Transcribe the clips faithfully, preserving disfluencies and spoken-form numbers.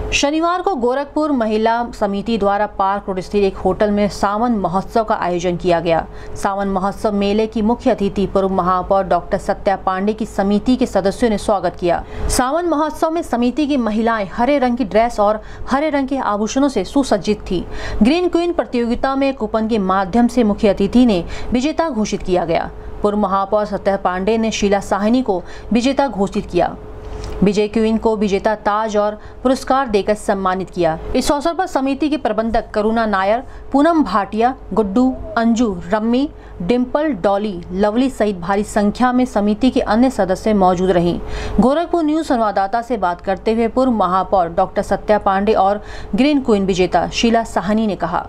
शनिवार को गोरखपुर महिला समिति द्वारा पार्क रोड स्थित एक होटल में सावन महोत्सव का आयोजन किया गया। सावन महोत्सव मेले की मुख्य अतिथि पूर्व महापौर डॉक्टर सत्या पांडे की समिति के सदस्यों ने स्वागत किया। सावन महोत्सव में समिति की महिलाएं हरे रंग की ड्रेस और हरे रंग के आभूषणों से सुसज्जित थी। ग्रीन क्वीन प्रतियोगिता में कूपन के माध्यम से मुख्य अतिथि ने विजेता घोषित किया गया। पूर्व महापौर सत्या पांडे ने शीला साहनी को विजेता घोषित किया। विजय क्वीन को विजेता ताज और पुरस्कार देकर सम्मानित किया। इस अवसर पर समिति के प्रबंधक करुणा नायर, पूनम भाटिया, गुड्डू, अंजू, रम्मी, डिम्पल, डॉली, लवली सहित भारी संख्या में समिति के अन्य सदस्य मौजूद रहीं। गोरखपुर न्यूज संवाददाता से बात करते हुए पूर्व महापौर डॉक्टर सत्या पांडे और ग्रीन क्वीन विजेता शीला साहनी ने कहा,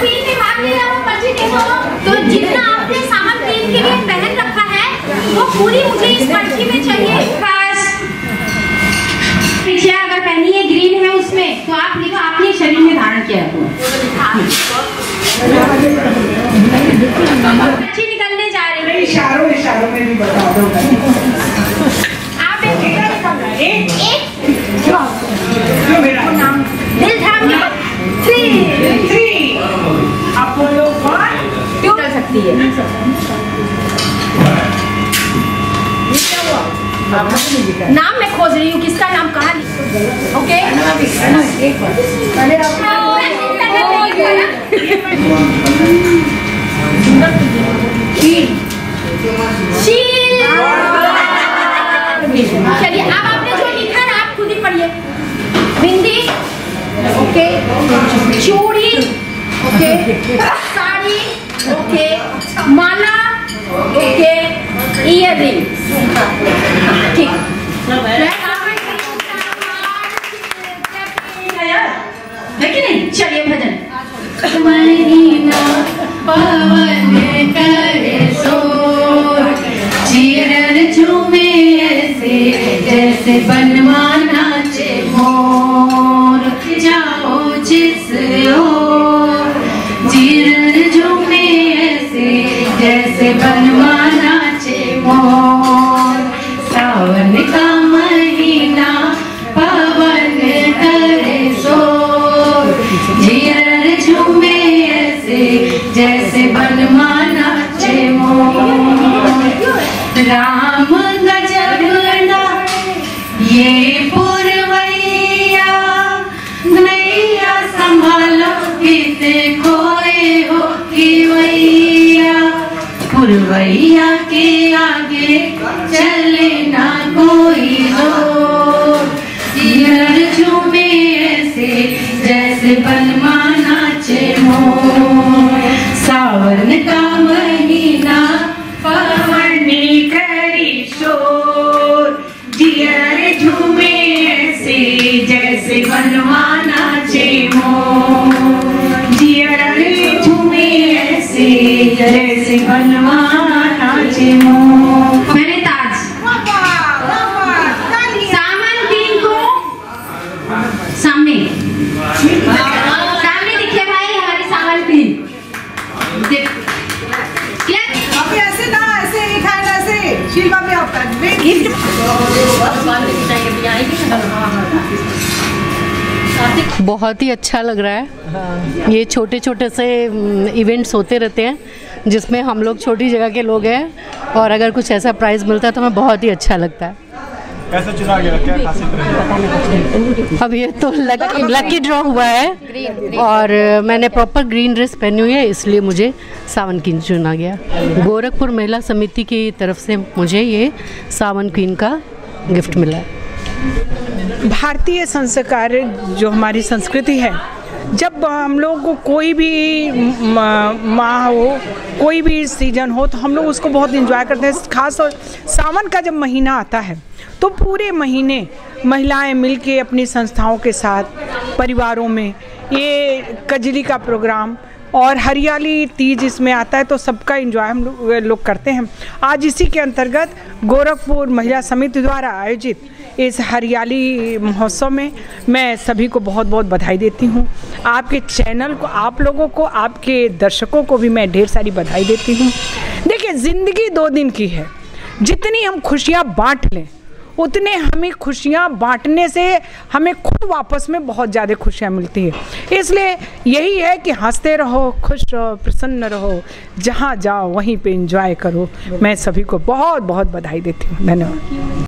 तो जितना आपने सामान क्वीन के लिए पहन रखा है वो पूरी मुझे इस पर्ची में चाहिए। पीछे अगर पहनी है ग्रीन है उसमें तो आप लिखो आपने शरीर में धारण किया है। पर्ची निकलने जा रही है। इशारों इशारों में भी बता दो। आप एक एक जो मेरा नाम दिल थाम के थ्री थ्री आप बोलो वन टू चल सकती है। नाम मैं खोज रही हूँ किसका नाम कहाँ लिखो। ओके चलिए अब आपने जो लिखा ना आप खुद ही पढ़िए। बिंदी, ओके, चूड़ी, ओके, साड़ी, ओके, माला, ओके, इयररिंग, ठीक है कि नहीं। चलिए भजन। महीना पवन करे शोर, चीरन झूमे ऐसे जैसे बनवा नाचे मोर। जाओ जिस ओर, चीरन झूमे ऐसे जैसे बनवा नाचे मोर। सावन का महीना पवन करे शोर, चीरन झूमे ऐसे जैसे बनवा नाचे मोर। राम गजब ना ये पुरवैया, नैया संभालो किते खोए हो कि वैया। पुरवैया के आगे चले ना कोई हो, चीरन झूमे ऐसे जैसे बनवा नाचे मोर। सावन का महीना पवन करी शोर, चीरन झूमे ऐसे जैसे बनवा नाचे मोर। चीरन झूमे ऐसे जैसे बनवा नाचे मोर। मैंने ताज सावन क्वीन को सामने सामने दिखे भाई हमारी सावन क्वीन। अभी ऐसे ना ऐसे ही खाना ऐसे शिल्पा में होता है गिफ्ट। बहुत ही अच्छा लग रहा है। ये छोटे छोटे से इवेंट्स होते रहते हैं जिसमें हम लोग छोटी जगह के लोग हैं और अगर कुछ ऐसा प्राइज़ मिलता है तो हमें बहुत ही अच्छा लगता है। कैसे चुना गया, क्या खासियत रही? अब ये तो लकी लकी ड्रॉ हुआ है और मैंने प्रॉपर ग्रीन ड्रेस पहनी हुई है इसलिए मुझे सावन क्वीन चुना गया। गोरखपुर महिला समिति की तरफ से मुझे ये सावन क्वीन का गिफ्ट मिला है। भारतीय संस्कार जो हमारी संस्कृति है, जब हम लोग को कोई भी माह हो, कोई भी सीजन हो तो हम लोग उसको बहुत एंजॉय करते हैं। खास और सावन का जब महीना आता है तो पूरे महीने महिलाएं मिलके अपनी संस्थाओं के साथ, परिवारों में ये कजरी का प्रोग्राम और हरियाली तीज इसमें आता है तो सबका एंजॉय हम लोग लोग करते हैं। आज इसी के अंतर्गत गोरखपुर महिला समिति द्वारा आयोजित इस हरियाली महोत्सव में मैं सभी को बहुत बहुत बधाई देती हूँ। आपके चैनल को, आप लोगों को, आपके दर्शकों को भी मैं ढेर सारी बधाई देती हूँ। देखिए, ज़िंदगी दो दिन की है, जितनी हम खुशियाँ बांट लें उतने हमें खुशियाँ बांटने से हमें खुद वापस में बहुत ज़्यादा खुशियाँ मिलती है। इसलिए यही है कि हंसते रहो, खुश रहो, प्रसन्न रहो, जहाँ जाओ वहीं पे एंजॉय करो। मैं सभी को बहुत बहुत बधाई देती हूँ। धन्यवाद।